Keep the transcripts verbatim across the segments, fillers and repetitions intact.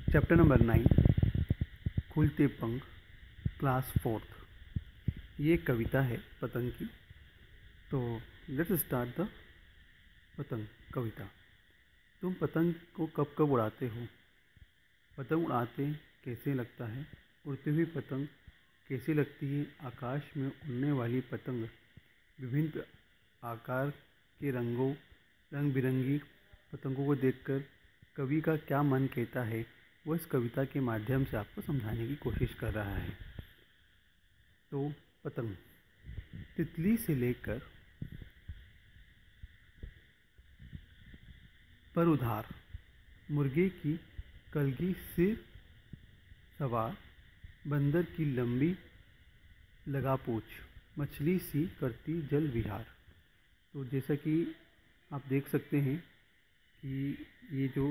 Chapter number nine, खुलते पंख, class fourth. ये कविता है पतंग की। तो लेट्स स्टार्ट द पतंग कविता। तुम पतंग को कब कब उड़ाते हो? पतंग उड़ाते कैसे लगता है? उड़ती हुई पतंग कैसी लगती है? आकाश में उड़ने वाली पतंग विभिन्न आकार के रंगों रंग बिरंगी पतंगों को देखकर कवि का क्या मन कहता है, वो इस कविता के माध्यम से आपको समझाने की कोशिश कर रहा है। तो पतंग तितली से लेकर पर उधार, मुर्गे की कलगी सिर सवार, बंदर की लंबी लगा पूंछ, मछली सी करती जल विहार। तो जैसा कि आप देख सकते हैं कि ये जो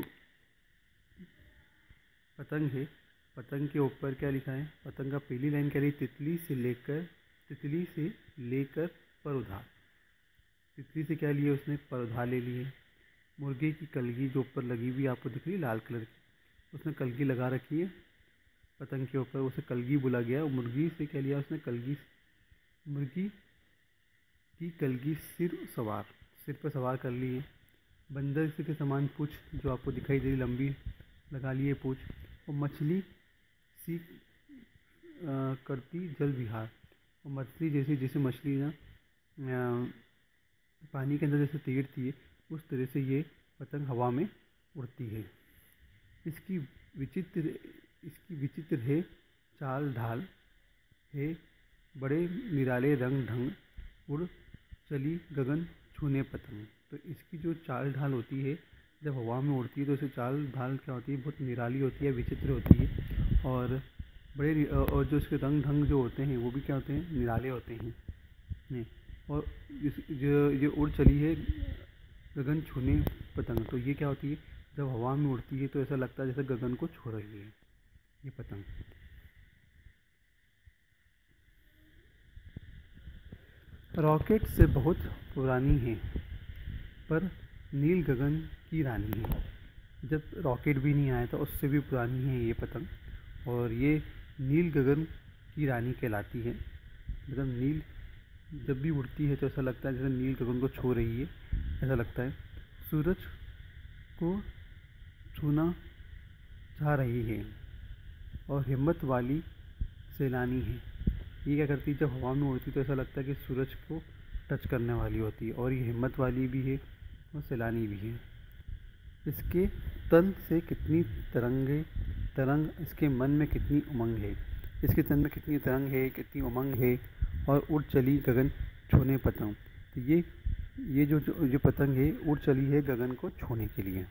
पतंग है, पतंग के ऊपर क्या लिखा है? पतंग का पहली लाइन कह रही तितली से लेकर तितली से लेकर पर उधार। तितली से क्या लिए उसने? पर उधार ले लिए। मुर्गे की कलगी जो ऊपर लगी हुई आपको दिख रही है लाल कलर की, उसने कलगी लगा रखी है पतंग के ऊपर, उसे कलगी बोला गया। और मुर्गी से क्या लिया उसने? कलगी। मुर्गी की कलगी सिर सवार, सिर पर सवार कर ली है। बंदर से के समान पूँछ जो आपको दिखाई दे रही लंबी लगा लिए पूँछ। और मछली सी आ, करती जल विहार, और मछली जैसे जैसे मछली ना पानी के अंदर जैसे तैरती है उस तरह से ये पतंग हवा में उड़ती है। इसकी विचित्र इसकी विचित्र है चाल ढाल है, बड़े निराले रंग ढंग, उड़ चली गगन छूने पतंग। तो इसकी जो चाल ढाल होती है जब हवा में उड़ती है तो इसे चाल ढाल क्या होती है? बहुत निराली होती है, विचित्र होती है। और बड़े और जो इसके रंग ढंग जो होते हैं वो भी क्या होते हैं? निराले होते हैं। नहीं, और इस जो ये उड़ चली है गगन छूने पतंग, तो ये क्या होती है? जब हवा में उड़ती है तो ऐसा लगता है जैसे गगन को छू रही है ये पतंग। रॉकेट से बहुत पुरानी है पर नील गगन की रानी है। जब रॉकेट भी नहीं आया था उससे भी पुरानी है ये पतंग, और ये नील गगन की रानी कहलाती है। मतलब नील जब भी उड़ती है तो ऐसा लगता है जैसे नील गगन को छू रही है, ऐसा लगता है। सूरज को छूना चाह रही है और हिम्मत वाली सैलानी है। ये क्या करती है? जब हवा में उड़ती तो ऐसा लगता है कि सूरज को टच करने वाली होती है, और ये हिम्मत वाली भी है और सैलानी भी है। इसके तन से कितनी तरंगे तरंग, इसके मन में कितनी उमंग है। इसके तन में कितनी तरंग है, कितनी उमंग है, और उड़ चली गगन छूने पतंग। तो ये ये जो जो, जो पतंग है उड़ चली है गगन को छूने के लिए।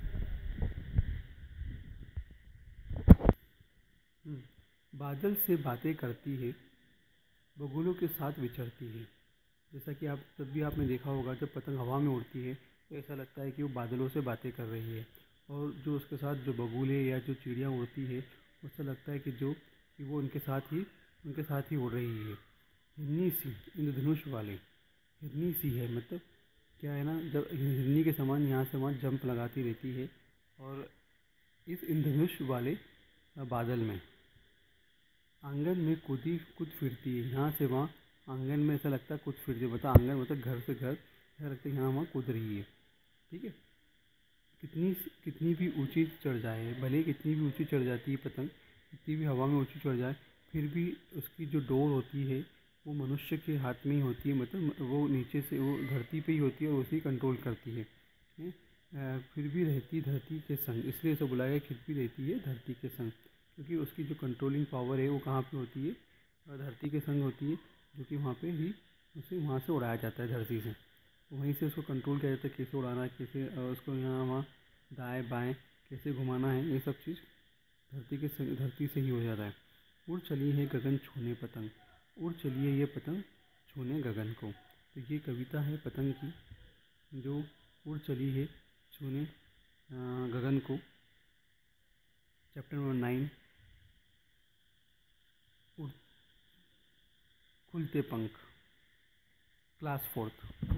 बादल से बातें करती है, बगुलों के साथ विचरती है। जैसा कि आप तब भी आपने देखा होगा जब पतंग हवा में उड़ती है तो ऐसा लगता है कि वो बादलों से बातें कर रही है, और जो उसके साथ जो बगुले या जो चिड़िया उड़ती है उससे लगता है कि जो कि वो उनके साथ ही उनके साथ ही उड़ रही है। हिरनी सी, इंद्रधनुष वाले, हिरनी सी है, मतलब क्या है ना, जब हिरनी के समान यहाँ से वहाँ जंप लगाती रहती है, और इस इंद्रधनुष वाले बादल में आंगन में कूदी कूद फिरती है। यहाँ से वहाँ आंगन में ऐसा लगता है कूद फिरती है, मतलब आंगन मतलब घर से घर, ऐसा लगता है यहाँ वहाँ कूद रही है। ठीक है, कितनी कितनी भी ऊंची चढ़ जाए, भले कितनी भी ऊंची चढ़ जाती है पतंग, कितनी भी हवा में ऊंची चढ़ जाए, फिर भी उसकी जो डोर होती है वो मनुष्य के हाथ में ही होती है। मतलब वो नीचे से वो धरती पे ही होती है और उसी कंट्रोल करती है। फिर भी रहती धरती के संग, इसलिए इसे बुलाया गया फिर भी रहती है धरती के संग, क्योंकि उसकी जो कंट्रोलिंग पावर है वो कहाँ पे होती है? धरती के संग होती है, जो कि वहाँ पे ही उसे वहाँ से उड़ाया जाता है धरती से। वहीं से उसको कंट्रोल किया जाता है, कैसे उड़ाना है, कैसे उसको यहाँ वहाँ दाएँ बाएँ कैसे घुमाना है, ये सब चीज़ धरती के संग धरती से ही हो जाता है। उड़ चली है गगन छूने पतंग, उड़ चली है ये पतंग छूने गगन को। तो ये कविता है पतंग की जो उड़ चली है छूने गगन को। चैप्टर नंबर नाइन, खुलते पंख, क्लास फोर्थ।